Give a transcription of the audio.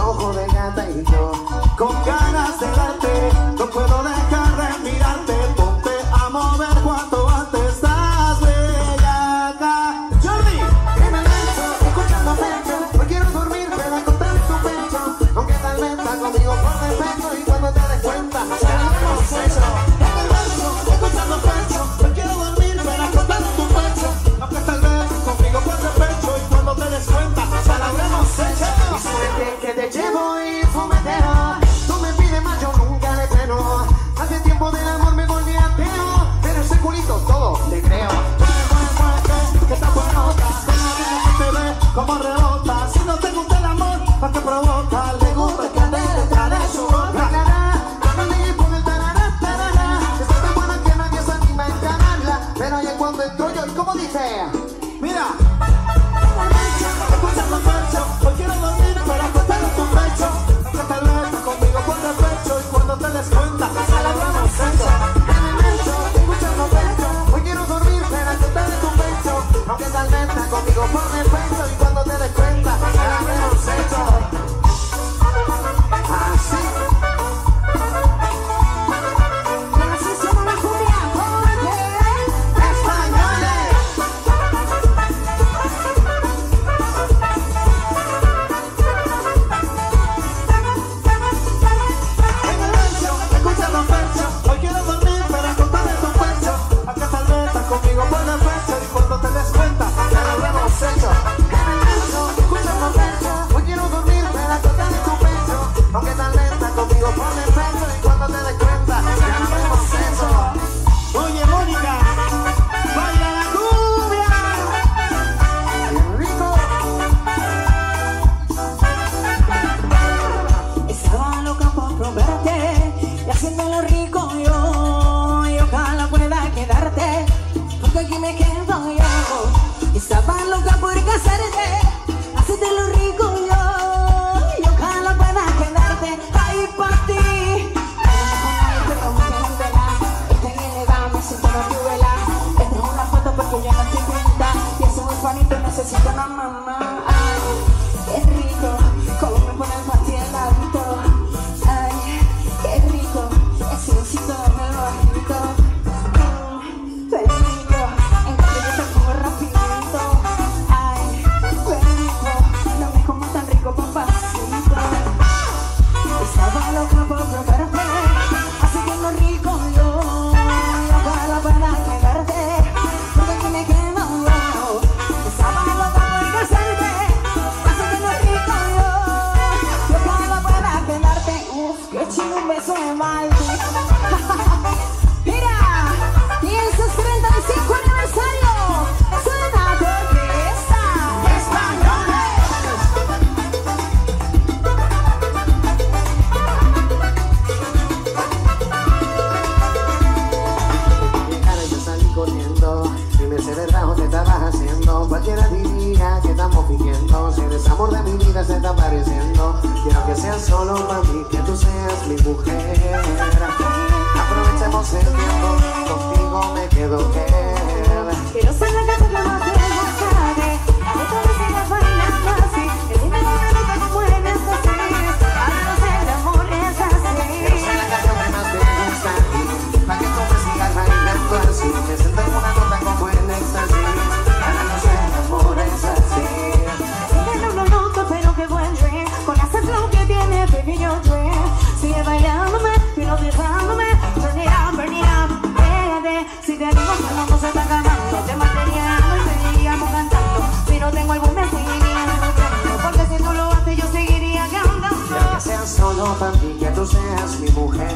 ojo de gata y yo con ganas de darte, no puedo dejar de mirarte. Ponte a mover cuanto antes, estás bellaca. Jordi, en el lecho, escuchando pecho, no quiero dormir, pero acostar en tu pecho, aunque tal vez está conmigo por defecto y cuando te des cuenta, ya lo hemos hecho. En el lecho, escuchando pecho, no quiero dormir, pero acostar en tu pecho, aunque tal vez conmigo por defecto y cuando te des cuenta, ya lo habremos hecho. Y suerte que te llevo y fumetero, tú me pides más, yo nunca le freno. Hace tiempo del amor me volví ateo, pero ese culito todo le creo. Mueve, que está buenota, que te ve como rebota. Si no te gusta el amor, ¿pa' qué provoca? Le gusta que ande detrás de su boca. Cuando le pone el tarará, tarará, está tan buena que nadie se anima a encararla. Pero ahí es cuando entro yo, ¿y cómo dice? Mira. Escuchando pecho, hoy quiero dormir para acostar en tu pecho, aunque tal vez conmigo por defecto y cuando te des cuenta, ya lo habremos hecho. En el lecho, escuchando pecho, hoy quiero dormir para acostar en tu pecho, aunque tal vez conmigo por defecto y cuando te des cuenta, ya lo habremos hecho. Así. Conmigo por defecto y cuando te des cuenta, ya lo habremos hecho. En el lecho, escuchando pecho, hoy quiero dormir para acostar en tu pecho, aunque tan lenta conmigo por defecto y cuando te des cuenta, ya lo habremos hecho. Oye, Mónica, baila la cumbia. Bien rico. Estaba loca por probarte y haciéndolo rico yo, y ojalá pueda quedarte, porque aquí me quedo yo. Estaba loca por casarte, hacerte lo rico yo, y ojalá pueda quedarte ahí para ti. Pero me quieren velar, estoy elevada, me siento una novela. Esta es una foto porque yo no estoy cuenta, y ese muy bonito necesito una mamá. Ay, qué rico, como me pone el pastel al ladito. Ay, qué rico, ese besito me lo bajito. Estaba loca por probarte, así que lo rico yo, y ojalá pueda quedarte, porque aquí me quedo yo. Estaba loca por casarte, así que lo rico yo, y ojalá pueda quedarte. Uf, qué chido un beso de Maldi. Mira, y en sus 35 aniversario, suena tu orquesta española. Dime si es verdad o te estabas haciendo. Cualquiera diría que estamos fingiendo. Si eres amor de mi vida se está apareciendo. Quiero que seas solo para mí, que tú seas mi mujer. Aprovechemos el tiempo, contigo me quedo quiero ser la casa que más te gusta. A veces me sigas bailando así. El dinero me gusta como eres así. Ahora no sé, el amor es así. Quiero ser la canción que más te gusta a ti, para que tú me sigas bailando así. Me siento en una nota como en éxtasis. Ahora no sé, el amor es así. No lo noto, pero que buen dream. Con ese flow que tiene, baby, yo dream. Sigue bailándome, pero dejándome. Burn it up, pégate. Si te digo que no se está acabando, te materiando y seguiríamos cantando. Si no tengo álbum, me seguiría cantando, porque si tú lo haces, yo seguiría cantando. Quiero que seas solo para mí, que tú seas mi mujer.